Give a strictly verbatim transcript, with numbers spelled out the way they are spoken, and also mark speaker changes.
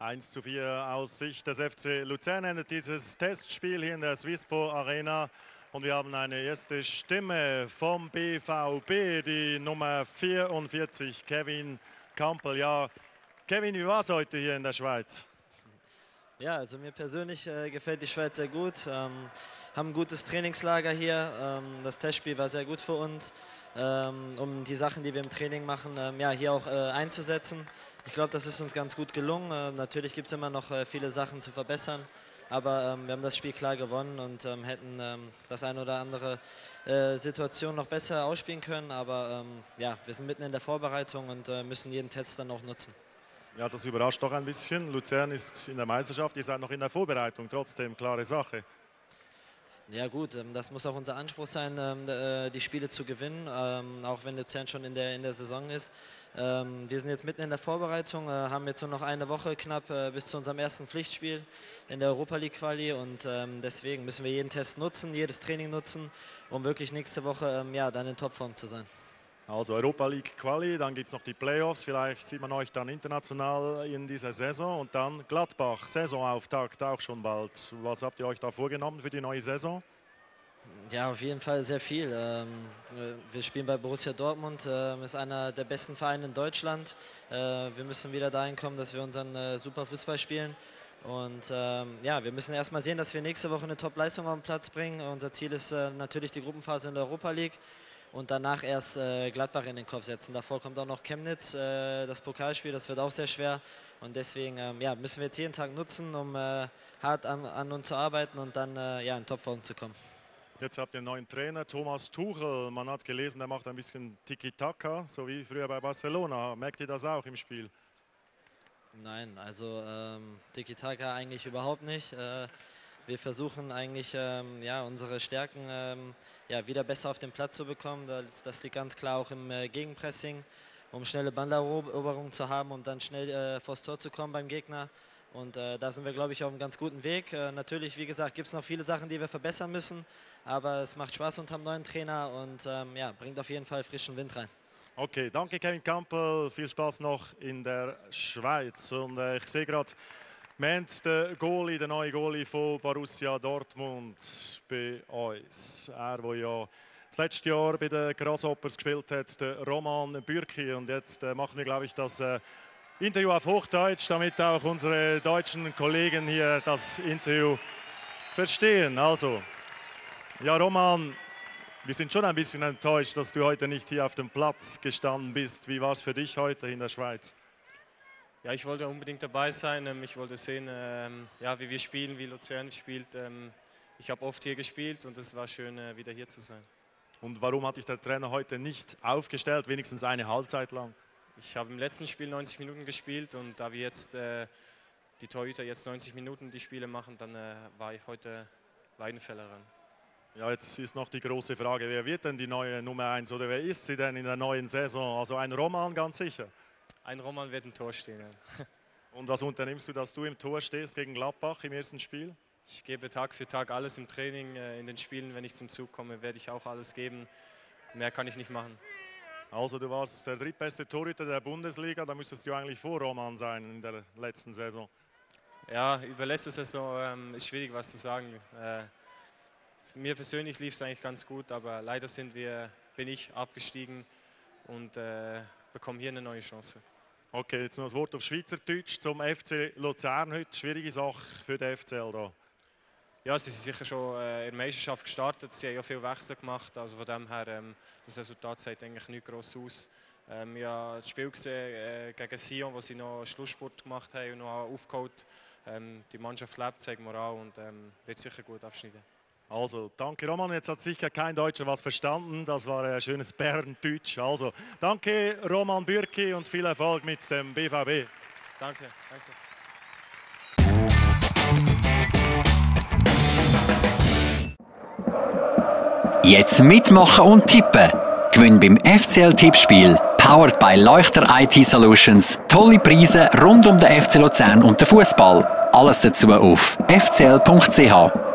Speaker 1: eins zu vier aus Sicht des F C Luzern endet dieses Testspiel hier in der Swisspol Arena. Und wir haben eine erste Stimme vom B V B, die Nummer vierundvierzig, Kevin Campbell. Ja, Kevin, wie war es heute hier in der Schweiz?
Speaker 2: Ja, also mir persönlich äh, gefällt die Schweiz sehr gut. Ähm, haben ein gutes Trainingslager hier. Ähm, das Testspiel war sehr gut für uns, ähm, um die Sachen, die wir im Training machen, ähm, ja, hier auch äh, einzusetzen. Ich glaube, das ist uns ganz gut gelungen. Ähm, natürlich gibt es immer noch äh, viele Sachen zu verbessern, aber ähm, wir haben das Spiel klar gewonnen und ähm, hätten ähm, das eine oder andere äh, Situation noch besser ausspielen können. Aber ähm, ja, wir sind mitten in der Vorbereitung und äh, müssen jeden Test dann auch nutzen.
Speaker 1: Ja, das überrascht doch ein bisschen. Luzern ist in der Meisterschaft, ihr seid noch in der Vorbereitung, trotzdem klare Sache.
Speaker 2: Ja gut, das muss auch unser Anspruch sein, die Spiele zu gewinnen, auch wenn Luzern schon in der, in der Saison ist. Wir sind jetzt mitten in der Vorbereitung, haben jetzt nur noch eine Woche knapp bis zu unserem ersten Pflichtspiel in der Europa League Quali und deswegen müssen wir jeden Test nutzen, jedes Training nutzen, um wirklich nächste Woche ja, dann in Topform zu sein.
Speaker 1: Also Europa League Quali, dann gibt es noch die Playoffs, vielleicht sieht man euch dann international in dieser Saison und dann Gladbach, Saisonauftakt auch schon bald. Was habt ihr euch da vorgenommen für die neue Saison?
Speaker 2: Ja, auf jeden Fall sehr viel. Wir spielen bei Borussia Dortmund, ist einer der besten Vereine in Deutschland. Wir müssen wieder dahin kommen, dass wir unseren super Fußball spielen. Und ja, wir müssen erstmal sehen, dass wir nächste Woche eine Top-Leistung auf den Platz bringen. Unser Ziel ist natürlich die Gruppenphase in der Europa League. Und danach erst äh, Gladbach in den Kopf setzen. Davor kommt auch noch Chemnitz, äh, das Pokalspiel, das wird auch sehr schwer. Und deswegen ähm, ja, müssen wir jetzt jeden Tag nutzen, um äh, hart an, an uns zu arbeiten und dann äh, ja, in Topform zu kommen.
Speaker 1: Jetzt habt ihr einen neuen Trainer, Thomas Tuchel. Man hat gelesen, er macht ein bisschen Tiki-Taka, so wie früher bei Barcelona. Merkt ihr das auch im Spiel?
Speaker 2: Nein, also ähm, Tiki-Taka eigentlich überhaupt nicht. Äh, Wir versuchen eigentlich ähm, ja, unsere Stärken ähm, ja, wieder besser auf den Platz zu bekommen. Das, das liegt ganz klar auch im äh, Gegenpressing, um schnelle Balleroberung zu haben und dann schnell äh, vors Tor zu kommen beim Gegner. Und äh, da sind wir, glaube ich, auf einem ganz guten Weg. Äh, natürlich, wie gesagt, gibt es noch viele Sachen, die wir verbessern müssen. Aber es macht Spaß unter dem neuen Trainer und ähm, ja, bringt auf jeden Fall frischen Wind rein.
Speaker 1: Okay, danke Kevin Campbell. Viel Spaß noch in der Schweiz. Und äh, ich sehe gerade, wir haben den Goalie, den neuen Goalie von Borussia Dortmund bei uns. Er, der ja das letzte Jahr bei den Grasshoppers gespielt hat, der Roman Bürki. Und jetzt äh, machen wir, glaube ich, das äh, Interview auf Hochdeutsch, damit auch unsere deutschen Kollegen hier das Interview verstehen. Also, ja Roman, wir sind schon ein bisschen enttäuscht, dass du heute nicht hier auf dem Platz gestanden bist. Wie war es für dich heute in der Schweiz?
Speaker 3: Ja, ich wollte unbedingt dabei sein. Ich wollte sehen, ja, wie wir spielen, wie Luzern spielt. Ich habe oft hier gespielt und es war schön, wieder hier zu sein.
Speaker 1: Und warum hat dich der Trainer heute nicht aufgestellt, wenigstens eine Halbzeit lang?
Speaker 3: Ich habe im letzten Spiel neunzig Minuten gespielt und da wir jetzt die Torhüter jetzt neunzig Minuten die Spiele machen, dann war ich heute Weidenfellerin.
Speaker 1: Ja, jetzt ist noch die große Frage, wer wird denn die neue Nummer eins oder wer ist sie denn in der neuen Saison? Also ein Roman ganz sicher.
Speaker 3: Ein Roman wird im Tor stehen. Ja.
Speaker 1: Und was unternimmst du, dass du im Tor stehst gegen Gladbach im ersten Spiel?
Speaker 3: Ich gebe Tag für Tag alles im Training, in den Spielen, wenn ich zum Zug komme, werde ich auch alles geben. Mehr kann ich nicht machen.
Speaker 1: Also du warst der drittbeste Torhüter der Bundesliga, da müsstest du eigentlich vor Roman sein in der letzten Saison.
Speaker 3: Ja, über letzte Saison ähm, ist schwierig was zu sagen. Äh, für mir persönlich lief es eigentlich ganz gut, aber leider sind wir, bin ich abgestiegen und äh, bekomme hier eine neue Chance.
Speaker 1: Okay, jetzt noch das Wort auf Schweizerdeutsch zum F C Luzern heute. Schwierige Sache für den F C L da.
Speaker 3: Ja, sie sind sicher schon äh, in der Meisterschaft gestartet. Sie haben ja viel Wechsel gemacht. Also von dem her, ähm, das Resultat sieht eigentlich nicht gross aus. Ähm, ich habe das Spiel gesehen äh, gegen Sion, wo sie noch Schlussspurt gemacht haben und noch aufgeholt. Ähm, die Mannschaft lebt, zeigt Moral und ähm, wird sicher gut abschneiden.
Speaker 1: Also, danke Roman, jetzt hat sicher kein Deutscher was verstanden, das war ein schönes Berndeutsch. Also, danke Roman Bürki und viel Erfolg mit dem B V B.
Speaker 3: Danke, danke.
Speaker 4: Jetzt mitmachen und tippen. Gewinn beim F C L-Tippspiel. Powered by Leuchter I T Solutions. Tolle Preise rund um den F C Luzern und den Fußball. Alles dazu auf f c l punkt c h.